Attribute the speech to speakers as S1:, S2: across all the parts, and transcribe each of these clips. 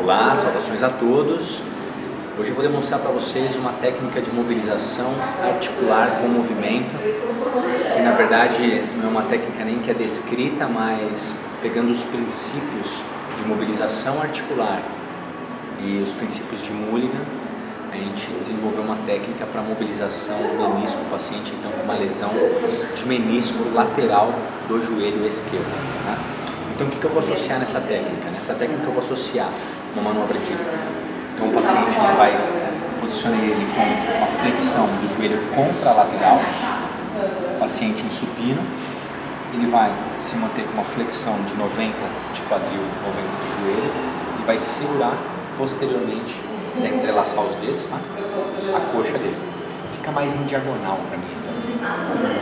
S1: Olá, saudações a todos. Hoje eu vou demonstrar para vocês uma técnica de mobilização articular com movimento, que na verdade não é uma técnica nem que é descrita, mas pegando os princípios de mobilização articular e os princípios de Mulligan, a gente desenvolveu uma técnica para mobilização do menisco, o paciente então com uma lesão de menisco lateral do joelho esquerdo. Tá? Então o que eu vou associar nessa técnica? Nessa técnica eu vou associar uma manobra de... Então o paciente vai posicionar ele com a flexão do joelho contra a lateral, paciente em supino, ele vai se manter com uma flexão de 90 de quadril, 90 de joelho e vai segurar posteriormente, se quiser entrelaçar os dedos, tá? A coxa dele. Fica mais em diagonal para mim. Então.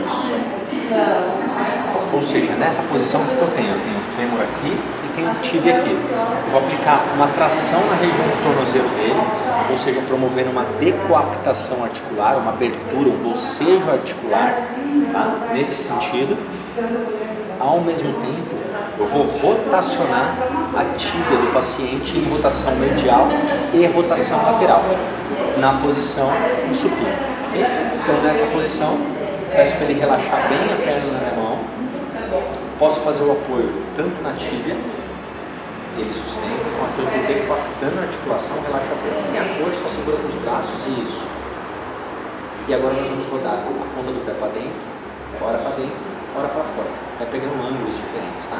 S1: Ou seja, nessa posição que eu tenho? Eu tenho o fêmur aqui e tenho o tíbia aqui. Eu vou aplicar uma tração na região do tornozelo dele, ou seja, promovendo uma decoaptação articular, uma abertura, um bocejo articular, tá? Nesse sentido. Ao mesmo tempo, eu vou rotacionar a tíbia do paciente em rotação medial e rotação lateral, na posição em supino. Okay? Então, nessa posição, peço para ele relaxar bem a perna na minha mão. Posso fazer o apoio tanto na tíbia, ele sustenta, com aquilo que eu estou decoaptando a articulação, relaxa a perna. E a coxa só segura com os braços, e isso. E agora nós vamos rodar a ponta do pé para dentro, ora para dentro, ora para fora. Vai pegando ângulos diferentes, tá?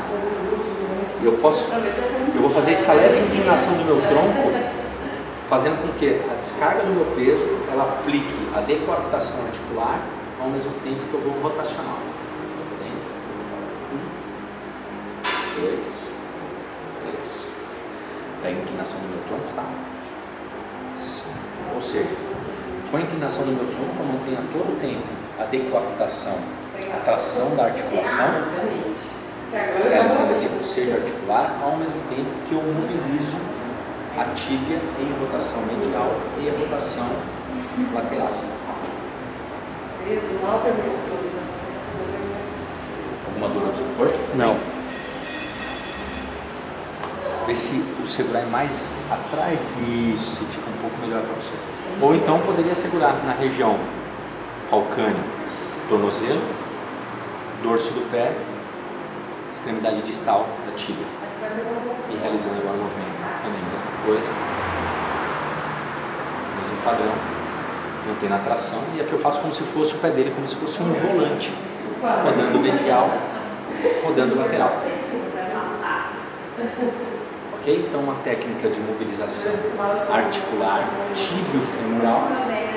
S1: Eu vou fazer essa leve inclinação do meu tronco, fazendo com que a descarga do meu peso, ela aplique a decoaptação articular, ao mesmo tempo que eu vou rotacionar. Dentro, 1, 2, 3. Da inclinação do meu tronco, tá? Ou seja, com a inclinação do meu tronco, eu mantenho a todo o tempo a decoaptação, a tração da articulação, realizando esse bocejo articular, ao mesmo tempo que eu mobilizo a tíbia em rotação medial e a rotação lateral. Alguma dor ou desconforto?
S2: Não.
S1: Vê se o segurar é mais atrás disso, se fica um pouco melhor para você. Ou então poderia segurar na região calcânea, tornozelo, dorso do pé, extremidade distal da tíbia. E realizando agora o movimento. Também, mesma coisa. Mesmo padrão. Mantendo a tração. E aqui eu faço como se fosse o pé dele, como se fosse um volante. Rodando medial, rodando lateral. Ok? Então uma técnica de mobilização articular, tíbio-femoral,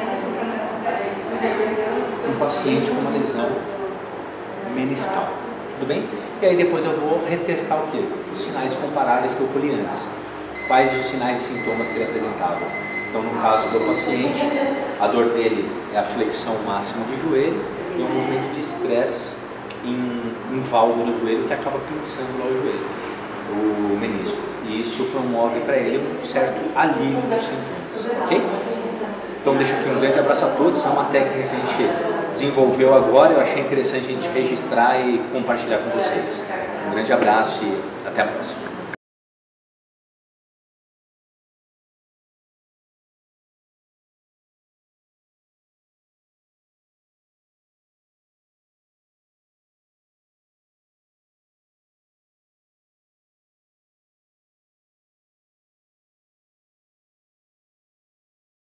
S1: um paciente com uma lesão meniscal. Tudo bem? E aí depois eu vou retestar o quê? Os sinais comparáveis que eu colhi antes. Quais os sinais e sintomas que ele apresentava? Então, no caso do paciente, a dor dele é a flexão máxima de joelho e um movimento de estresse em válvula do joelho que acaba pinçando lá o joelho, o menisco. E isso promove para ele um certo alívio dos sintomas. Ok? Então, deixo aqui um grande abraço a todos. É uma técnica que a gente desenvolveu agora. Eu achei interessante a gente registrar e compartilhar com vocês. Um grande abraço e até a próxima.